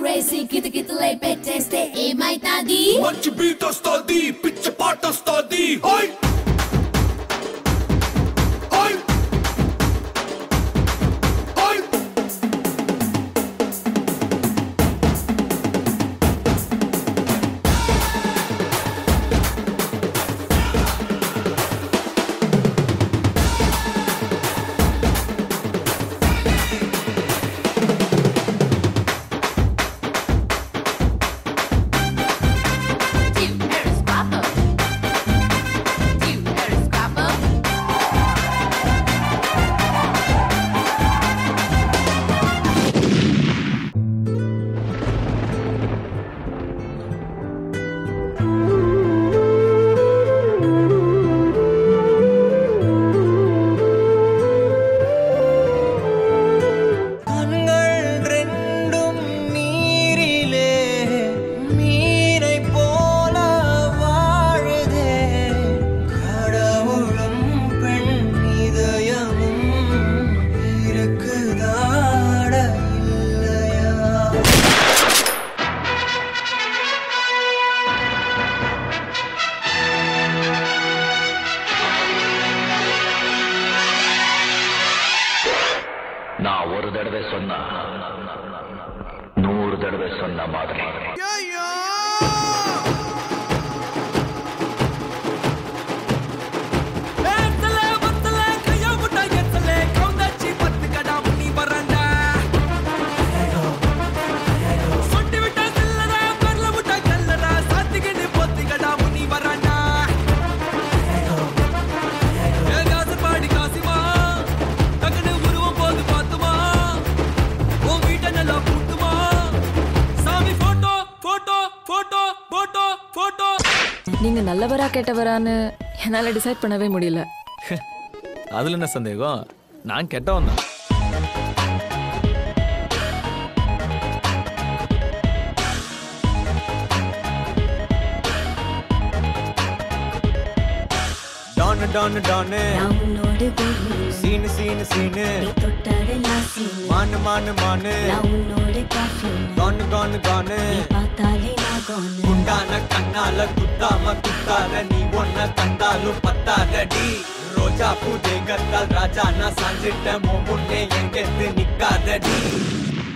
crazy కితకితలై పెట్టేస్తే ఏమైతాది మంచి beat వస్తది పిచ్చ పాట వస్తది ఓయ్ நான் ஒரு தடவை சொன்னா 100 தடவை சொன்ன மாதிரி நீங்க நல்லவரா கெட்டவரான்னு என்னால டிசைட் பண்ணவே முடியல. அதுல என்ன சந்தேகம்? நான் கெட்டவன் தான். டான் டான் டான் நான் உன்னோடு கோஹி சீன் சீன் சீன் நீ தொட்டடலா சீன் மான் மான் மான் நான் உன்னோடு காஃபி கான் கான் கான் நீ பார்த்தாலே நான் கான் குண்டான கண்ணால குத்தாம குத்தாத நீ ஒன்ன கண்டாலும் பத்தாதடி ரோஜா பூ தேகத்தால் ராஜா நான் சாஞ்சிட்ட முன்னே எங்கெத்து நிக்காதடி